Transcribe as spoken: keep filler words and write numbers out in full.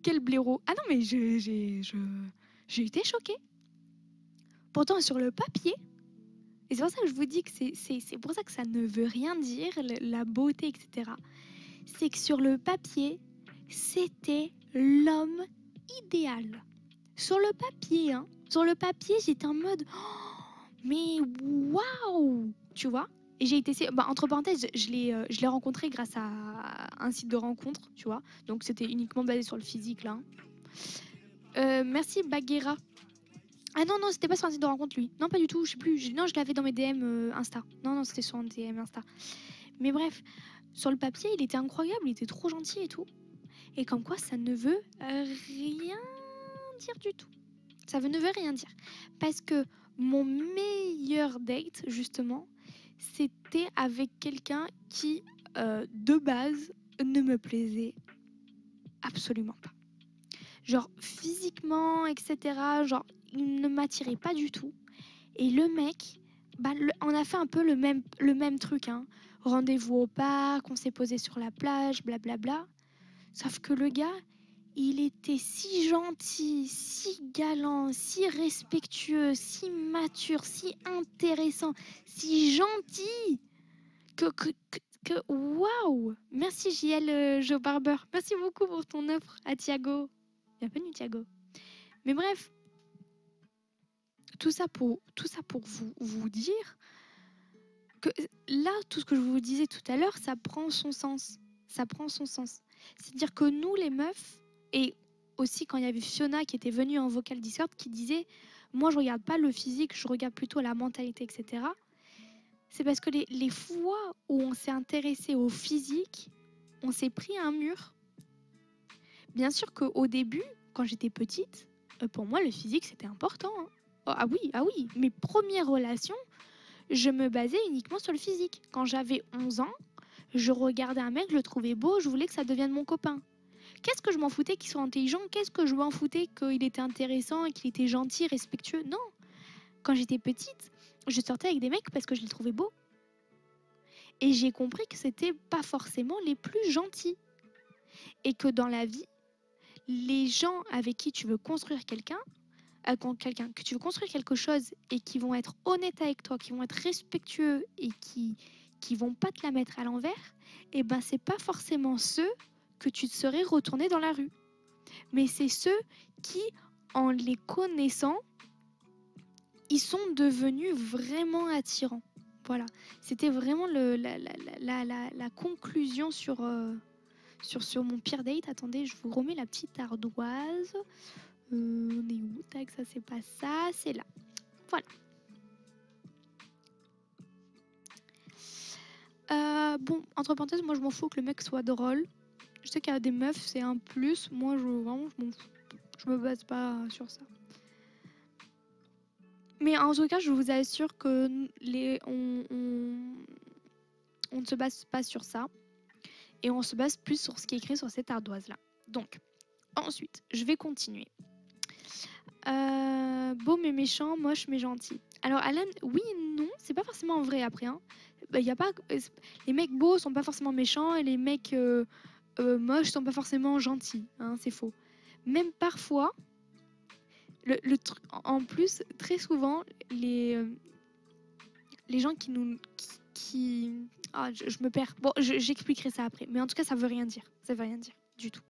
quel blaireau. Ah non, mais j'ai j'ai je- j'ai été choquée. Pourtant, sur le papier, et c'est pour ça que je vous dis que c'est c'est- c'est pour ça que ça ne veut rien dire, le- la beauté, et cetera. C'est que sur le papier, c'était l'homme idéal. Sur le papier, hein. Sur le papier, j'étais en mode, oh, mais waouh, tu vois. Et j'ai été, bah, entre parenthèses, je, je l'ai, euh, je l'ai rencontré grâce à un site de rencontre, tu vois. Donc c'était uniquement basé sur le physique là. hein. Euh, merci Baguera. Ah non non, c'était pas sur un site de rencontre lui. Non pas du tout, je sais plus. Je- non, je l'avais dans mes D M euh, Insta. Non non, c'était sur un D M Insta. Mais bref, sur le papier, il était incroyable, il était trop gentil et tout. Et comme quoi, ça ne veut euh, rien dire du tout. Ça ne veut rien dire. Parce que mon meilleur date, justement, c'était avec quelqu'un qui, euh, de base, ne me plaisait absolument pas. Genre, physiquement, et cetera, genre, il ne m'attirait pas du tout. Et le mec, bah, le- on a fait un peu le même, le même truc. Hein. Rendez-vous au parc, on s'est posé sur la plage, blablabla. Sauf que le gars, il était si gentil, si galant, si respectueux, si mature, si intéressant, si gentil que que que, que- waouh. Merci J L euh, Joe Barber. Merci beaucoup pour ton offre à Thiago. Bienvenue Thiago. Mais bref, tout ça pour tout ça pour vous vous dire que là tout ce que je vous disais tout à l'heure, ça prend son sens. Ça prend son sens. C'est-à-dire que nous les meufs et aussi quand il y avait Fiona qui était venue en vocal Discord qui disait moi je regarde pas le physique, je regarde plutôt la mentalité, et cetera. C'est parce que les, les fois où on s'est intéressé au physique, on s'est pris un mur. Bien sûr qu'au début, quand j'étais petite, euh, pour moi le physique c'était important. hein. Oh, ah oui, ah oui, mes premières relations, je me basais uniquement sur le physique. Quand j'avais onze ans, je regardais un mec, je le trouvais beau, je voulais que ça devienne mon copain. Qu'est-ce que je m'en foutais qu'il soit intelligent? Qu'est-ce que je m'en foutais qu'il était intéressant et qu'il était gentil, respectueux? Non. Quand j'étais petite, je sortais avec des mecs parce que je les trouvais beaux. Et j'ai compris que c'était pas forcément les plus gentils. Et que dans la vie, les gens avec qui tu veux construire quelqu'un, euh, quand quelqu'un, que tu veux construire quelque chose et qui vont être honnêtes avec toi, qui vont être respectueux et qui qui vont pas te la mettre à l'envers, et ben c'est pas forcément ceux que tu te serais retourné dans la rue. Mais c'est ceux qui, en les connaissant, ils sont devenus vraiment attirants. Voilà, c'était vraiment le, la, la, la, la, la conclusion sur, euh, sur, sur mon pire date. Attendez, je vous remets la petite ardoise. Euh, on est où? Tac, ça c'est pas ça, c'est là. Voilà. Euh, bon, entre parenthèses, moi je m'en fous que le mec soit drôle. Je sais qu'il y a des meufs, c'est un plus. Moi, je, vraiment, je m'en fous. Je me base pas sur ça. Mais en tout cas, je vous assure que les, on, on, on ne se base pas sur ça. Et on se base plus sur ce qui est écrit sur cette ardoise-là. Donc, ensuite, je vais continuer. Euh, beau mais méchant, moche mais gentil. Alors, Alan, oui et non, c'est pas forcément vrai après. Hein. Bah, y a pas, les mecs beaux sont pas forcément méchants et les mecs euh, euh, moches sont pas forcément gentils. Hein, c'est faux. Même parfois, le, le truc, en plus, très souvent, les, euh, les gens qui nous. Qui, qui... Ah, je, je me perds. Bon, je- j'expliquerai ça après. Mais en tout cas, ça veut rien dire. Ça veut rien dire du tout.